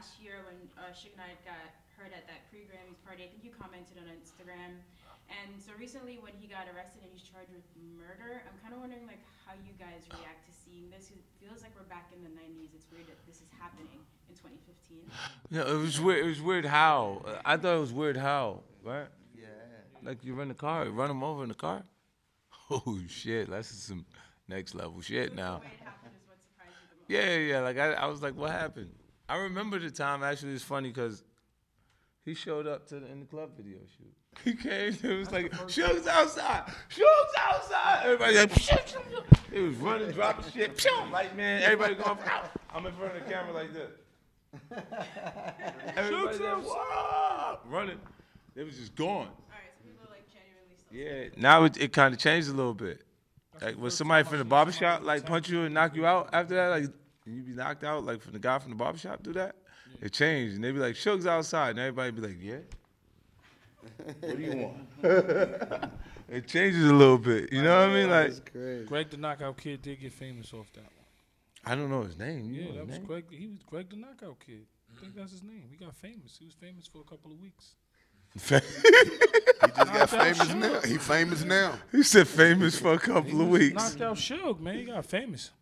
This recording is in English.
last year when Suge Knight got hurt at that pre-Grammys party. I think you commented on Instagram. And so recently when he got arrested and he's charged with murder, I'm kind of wondering like how you guys react to seeing this. It feels like we're back in the 90s. It's weird that this is happening in 2015. Yeah, it was weird. It was weird how. I thought it was weird how, right? Yeah. Like you run the car, run him over in the car. Oh shit, that's some next level shit now. The way it happened is what surprised you the most. Yeah, yeah. Like I was like, what happened? I remember the time. Actually, it's funny because he showed up in the club video shoot. He came. It was like, Suge's outside. Suge's outside. Everybody like, he was running, dropping shit. Like man, everybody going. I'm in front of the camera like this. Everybody like, whoa, running. It was just gone. All right, so people are like genuinely still. Yeah. Now it kind of changed a little bit. Like was somebody from the barbershop like punch you and knock you out after that? Like you be knocked out like from the guy from the barbershop do that? It changed and they be like, Suge's outside, and everybody be like, yeah. What do you want? It changes a little bit. You know what I mean? Like That's crazy. Greg the Knockout Kid did get famous off that one. I don't know his name. You Yeah, know that his was name? Greg. He was Greg the Knockout Kid. I think that's his name. He got famous. He was famous for a couple of weeks. He just got Knocked out famous now. Suge. He famous now. He said famous for a couple of weeks. Knocked out Suge, man. He got famous.